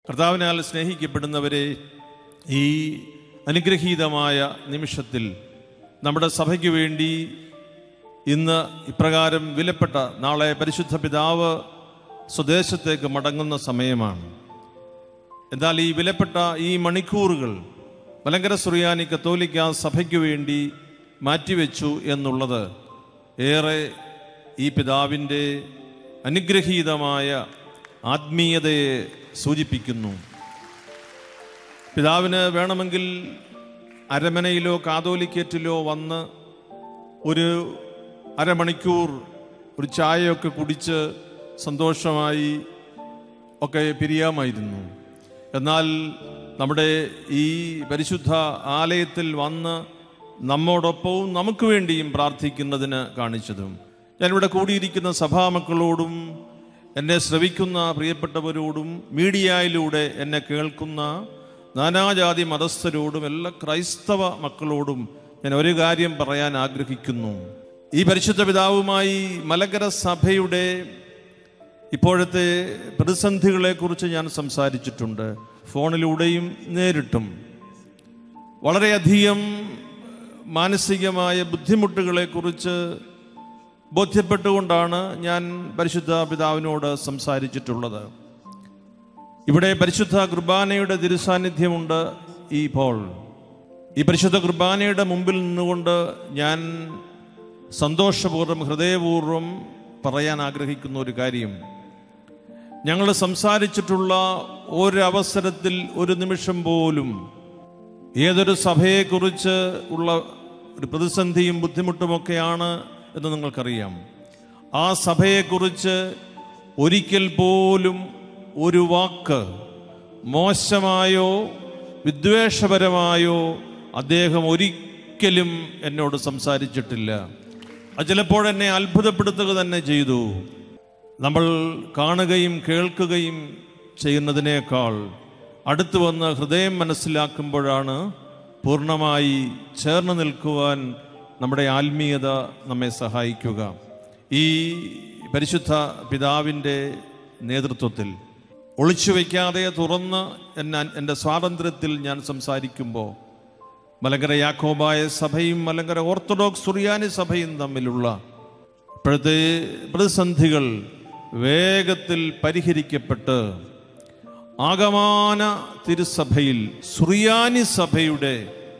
കർത്താവിനാൽ സ്നേഹിക്കപ്പെടുന്നവരെ, ഈ അനുഗ്രഹീതമായ നിമിഷത്തിൽ നമ്മുടെ സഭയ്ക്ക് വേണ്ടി ഇന്ന് ഇപ്രകാരം വിലപ്പെട്ട നാളെ പരിശുദ്ധ പിതാവ് സ്വദേശത്തേക്ക് മടങ്ങുന്ന സമയമാണ്. എന്നാൽ ഈ വിലപ്പെട്ട ഈ മണിക്കൂറുകൾ മലങ്കര സുറിയാനി കത്തോലിക്ക സഭയ്ക്ക് വേണ്ടി മാറ്റിവെച്ചു എന്നുള്ളത് ഏറെ ഈ പിതാവിൻ്റെ അനുഗ്രഹീതമായ ആത്മീയതയെ സൂചിപ്പിക്കുന്നു. പിതാവിന് വേണമെങ്കിൽ അരമനയിലോ കാതോലിക്കേറ്റിലോ വന്ന് ഒരു അരമണിക്കൂർ ഒരു ചായയൊക്കെ കുടിച്ച് സന്തോഷമായി ഒക്കെ പിരിയാമായിരുന്നു. എന്നാൽ നമ്മുടെ ഈ പരിശുദ്ധ ആലയത്തിൽ വന്ന് നമ്മോടൊപ്പവും നമുക്ക് വേണ്ടിയും പ്രാർത്ഥിക്കുന്നതിന് കാണിച്ചതും, ഞാനിവിടെ കൂടിയിരിക്കുന്ന സഭാമക്കളോടും എന്നെ ശ്രവിക്കുന്ന പ്രിയപ്പെട്ടവരോടും മീഡിയയിലൂടെ എന്നെ കേൾക്കുന്ന നാനാജാതി മതസ്ഥരോടും എല്ലാ ക്രൈസ്തവ മക്കളോടും ഞാൻ ഒരു കാര്യം പറയാൻ ആഗ്രഹിക്കുന്നു. ഈ പരിശുദ്ധ പിതാവുമായി മലങ്കര സഭയുടെ ഇപ്പോഴത്തെ പ്രതിസന്ധികളെക്കുറിച്ച് ഞാൻ സംസാരിച്ചിട്ടുണ്ട്, ഫോണിലൂടെയും നേരിട്ടും. വളരെയധികം മാനസികമായ ബുദ്ധിമുട്ടുകളെക്കുറിച്ച് ബോധ്യപ്പെട്ടുകൊണ്ടാണ് ഞാൻ പരിശുദ്ധ പിതാവിനോട് സംസാരിച്ചിട്ടുള്ളത്. ഇവിടെ പരിശുദ്ധ കുർബാനയുടെ തിരുസാന്നിധ്യമുണ്ട്. ഇപ്പോൾ ഈ പരിശുദ്ധ കുർബാനയുടെ മുമ്പിൽ നിന്നുകൊണ്ട് ഞാൻ സന്തോഷപൂർവ്വം ഹൃദയപൂർവ്വം പറയാൻ ആഗ്രഹിക്കുന്ന ഒരു കാര്യം, ഞങ്ങൾ സംസാരിച്ചിട്ടുള്ള ഒരവസരത്തിൽ ഒരു നിമിഷം പോലും ഏതൊരു സഭയെക്കുറിച്ച് ഉള്ള ഒരു പ്രതിസന്ധിയും ബുദ്ധിമുട്ടുമൊക്കെയാണ് എന്ന് നിങ്ങൾക്കറിയാം. ആ സഭയെക്കുറിച്ച് ഒരിക്കൽ പോലും ഒരു വാക്ക് മോശമായോ വിദ്വേഷപരമായോ അദ്ദേഹം ഒരിക്കലും എന്നോട് സംസാരിച്ചിട്ടില്ല. അത് ചിലപ്പോഴെന്നെ അത്ഭുതപ്പെടുത്തുക തന്നെ ചെയ്തു. നമ്മൾ കാണുകയും കേൾക്കുകയും ചെയ്യുന്നതിനേക്കാൾ അടുത്തു വന്ന് ഹൃദയം മനസ്സിലാക്കുമ്പോഴാണ് പൂർണ്ണമായി ചേർന്ന് നിൽക്കുവാൻ നമ്മുടെ ആത്മീയത നമ്മെ സഹായിക്കുക. ഈ പരിശുദ്ധ പിതാവിൻ്റെ നേതൃത്വത്തിൽ ഒളിച്ചു വയ്ക്കാതെ തുറന്ന് എൻ്റെ സ്വാതന്ത്ര്യത്തിൽ ഞാൻ സംസാരിക്കുമ്പോൾ മലങ്കര യാക്കോബായ സഭയും മലങ്കര ഓർത്തഡോക്സ് സുറിയാനി സഭയും തമ്മിലുള്ള ഇപ്പോഴത്തെ പ്രതിസന്ധികൾ വേഗത്തിൽ പരിഹരിക്കപ്പെട്ട് ആഗമാന തിരുസഭയിൽ സുറിയാനി സഭയുടെ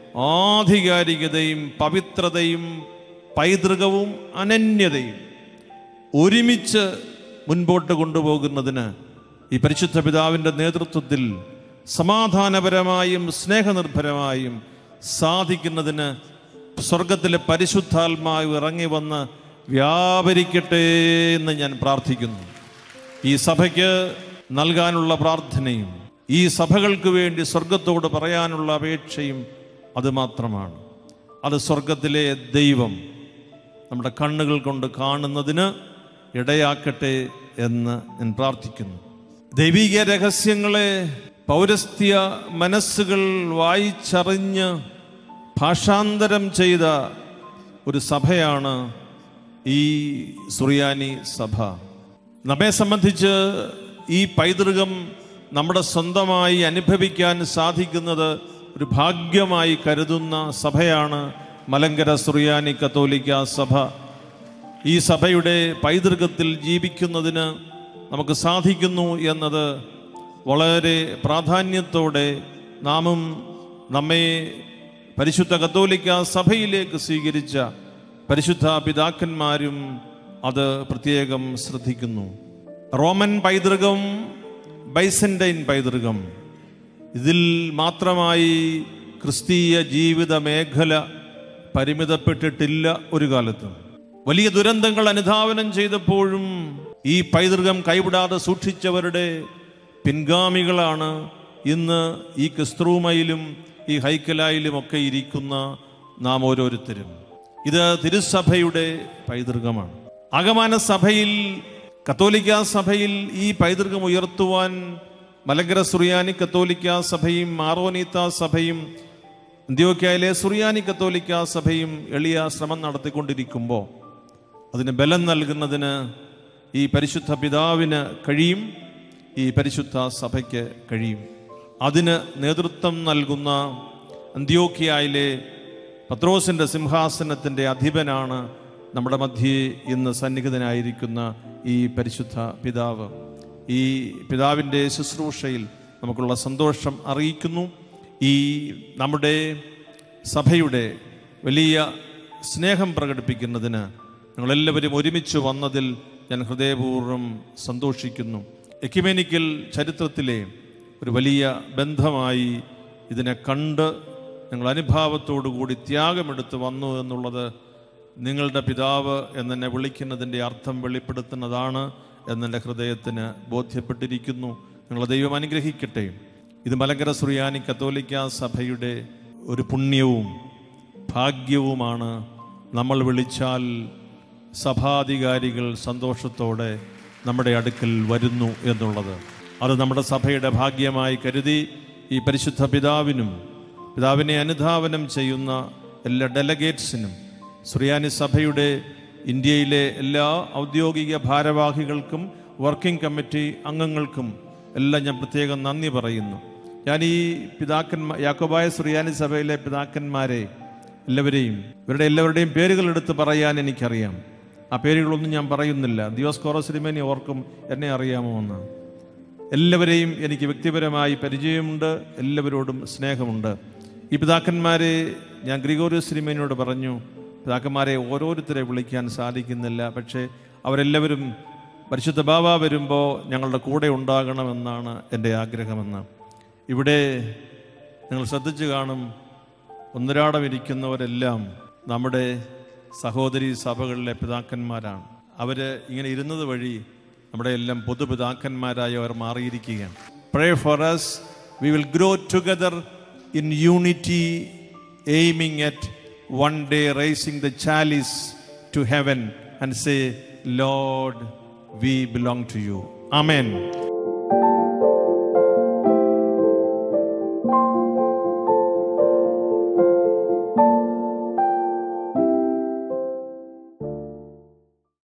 ആധികാരികതയും പവിത്രതയും പൈതൃകവും അനന്യതയും ഒരുമിച്ച് മുൻപോട്ട് കൊണ്ടുപോകുന്നതിന് ഈ പരിശുദ്ധ പിതാവിൻ്റെ നേതൃത്വത്തിൽ സമാധാനപരമായും സ്നേഹനിർഭരമായും സാധിക്കുന്നതിന് സ്വർഗത്തിലെ പരിശുദ്ധാത്മാവ് ഇറങ്ങി വന്ന് വ്യാപരിക്കട്ടെ എന്ന് ഞാൻ പ്രാർത്ഥിക്കുന്നു. ഈ സഭയ്ക്ക് നൽകാനുള്ള പ്രാർത്ഥനയും ഈ സഭകൾക്ക് വേണ്ടി സ്വർഗത്തോട് പറയാനുള്ള അപേക്ഷയും അതുമാത്രമാണ്. അത് സ്വർഗത്തിലെ ദൈവം നമ്മുടെ കണ്ണുകൾ കൊണ്ട് കാണുന്നതിന് ഇടയാക്കട്ടെ എന്ന് ഞാൻ പ്രാർത്ഥിക്കുന്നു. ദൈവിക രഹസ്യങ്ങളെ പൗരസ്ത്യ മനസ്സുകൾ വായിച്ചറിഞ്ഞ് ഭാഷാന്തരം ചെയ്ത ഒരു സഭയാണ് ഈ സുറിയാനി സഭ. നമ്മെ സംബന്ധിച്ച് ഈ പൈതൃകം നമ്മുടെ സ്വന്തമായി അനുഭവിക്കാൻ സാധിക്കുന്നത് ഒരു ഭാഗ്യമായി കരുതുന്ന സഭയാണ് മലങ്കര സുറിയാനി കത്തോലിക്ക സഭ. ഈ സഭയുടെ പൈതൃകത്തിൽ ജീവിക്കുന്നതിന് നമുക്ക് സാധിക്കുന്നു എന്നത് വളരെ പ്രാധാന്യത്തോടെ നാമും നമ്മെ പരിശുദ്ധ കത്തോലിക്ക സഭയിലേക്ക് സ്വീകരിച്ച പരിശുദ്ധ പിതാക്കന്മാരും അത് പ്രത്യേകം ശ്രദ്ധിക്കുന്നു. റോമൻ പൈതൃകം, ബൈസന്റൈൻ പൈതൃകം, ഇതിൽ മാത്രമായി ക്രിസ്തീയ ജീവിത മേഖല പരിമിതപ്പെട്ടിട്ടില്ല. ഒരു കാലത്തും വലിയ ദുരന്തങ്ങൾ അനുധാവനം ചെയ്തപ്പോഴും ഈ പൈതൃകം കൈവിടാതെ സൂക്ഷിച്ചവരുടെ പിൻഗാമികളാണ് ഇന്ന് ഈ ക്രിസ്ത്രൂമയിലും ഈ ഹൈക്കലായിലും ഒക്കെ ഇരിക്കുന്ന നാം ഓരോരുത്തരും. ഇത് തിരുസഭയുടെ പൈതൃകമാണ്. ആഗമന സഭയിൽ, കത്തോലിക്ക സഭയിൽ ഈ പൈതൃകം ഉയർത്തുവാൻ മലങ്കര സുറിയാനി കത്തോലിക്ക സഭയും മാറോനീത്ത സഭയും അന്ത്യോക്യയിലെ സുറിയാനി കത്തോലിക്ക സഭയും എളിയ ശ്രമം നടത്തിക്കൊണ്ടിരിക്കുമ്പോൾ അതിന് ബലം നൽകുന്നതിന് ഈ പരിശുദ്ധ പിതാവിന് കഴിയും. ഈ പരിശുദ്ധ സഭയ്ക്ക് കഴിയും. അതിന് നേതൃത്വം നൽകുന്ന അന്ത്യോക്യയിലെ പത്രോസിൻ്റെ സിംഹാസനത്തിൻ്റെ അധിപനാണ് നമ്മുടെ മധ്യേ ഇന്ന് സന്നിഹിതനായിരിക്കുന്ന ഈ പരിശുദ്ധ പിതാവ്. ഈ പിതാവിൻ്റെ ശുശ്രൂഷയിൽ നമുക്കുള്ള സന്തോഷം അറിയിക്കുന്നു. ഈ നമ്മുടെ സഭയുടെ വലിയ സ്നേഹം പ്രകടിപ്പിക്കുന്നതിന് ഞങ്ങളെല്ലാവരും ഒരുമിച്ച് വന്നതിൽ ഞാൻ ഹൃദയപൂർവ്വം സന്തോഷിക്കുന്നു. എക്യുമെനിക്കൽ ചരിത്രത്തിലെ ഒരു വലിയ ബന്ധമായി ഇതിനെ കണ്ട് ഞങ്ങൾ അനുഭാവത്തോടുകൂടി ത്യാഗമെടുത്ത് വന്നു എന്നുള്ളത് നിങ്ങളുടെ പിതാവ് എന്നെ വിളിക്കുന്നതിൻ്റെ അർത്ഥം വെളിപ്പെടുത്തുന്നതാണ് എന്നെൻ്റെ ഹൃദയത്തിന് ബോധ്യപ്പെട്ടിരിക്കുന്നു. നിങ്ങളെ ദൈവം അനുഗ്രഹിക്കട്ടെ. ഇത് മലങ്കര സുറിയാനി കത്തോലിക്ക സഭയുടെ ഒരു പുണ്യവും ഭാഗ്യവുമാണ്. നമ്മൾ വിളിച്ചാൽ സഭാധികാരികൾ സന്തോഷത്തോടെ നമ്മുടെ അടുക്കൽ വരുന്നു എന്നുള്ളത്. അത് നമ്മുടെ സഭയുടെ ഭാഗ്യമായി കരുതി ഈ പരിശുദ്ധ പിതാവിനും പിതാവിനെ അനുധാവനം ചെയ്യുന്ന എല്ലാ ഡെലഗേറ്റ്സിനും സുറിയാനി സഭയുടെ ഇന്ത്യയിലെ എല്ലാ ഔദ്യോഗിക ഭാരവാഹികൾക്കും വർക്കിംഗ് കമ്മിറ്റി അംഗങ്ങൾക്കും എല്ലാം ഞാൻ പ്രത്യേകം നന്ദി പറയുന്നു. ഞാൻ ഈ യാക്കോബായ സുറിയാനി സഭയിലെ പിതാക്കന്മാരെ എല്ലാവരെയും ഇവരുടെ എല്ലാവരുടെയും പേരുകൾ എടുത്ത് പറയാൻ എനിക്കറിയാം. ആ പേരുകളൊന്നും ഞാൻ പറയുന്നില്ല. ദിയോസ്കോറോസ് തിരുമേനി ഓർക്കും എന്നെ അറിയാമോ എന്ന്. എല്ലാവരെയും എനിക്ക് വ്യക്തിപരമായി പരിചയമുണ്ട്, എല്ലാവരോടും സ്നേഹമുണ്ട്. ഈ പിതാക്കന്മാരെ ഞാൻ ഗ്രിഗോറിയോസ് തിരുമേനിയോട് പറഞ്ഞു, പിതാക്കന്മാരെ ഓരോരുത്തരെ വിളിക്കാൻ സാധിക്കുന്നില്ല, പക്ഷേ അവരെല്ലാവരും പരിശുദ്ധ ബാവ വരുമ്പോൾ ഞങ്ങളുടെ കൂടെ ഉണ്ടാകണമെന്നാണ് എൻ്റെ ആഗ്രഹമെന്ന്. ഇവിടെ നിങ്ങൾ ശ്രദ്ധിച്ചു കാണും, ഒന്നിരാടം ഇരിക്കുന്നവരെല്ലാം നമ്മുടെ സഹോദരി സഭകളിലെ പിതാക്കന്മാരാണ്. അവർ ഇങ്ങനെ ഇരുന്നത് വഴി നമ്മുടെ എല്ലാം പൊതുപിതാക്കന്മാരായി അവർ മാറിയിരിക്കുകയാണ്. Pray for us. We will grow together in unity, aiming at one day raising the chalice to heaven and say, Lord, we belong to you. Amen.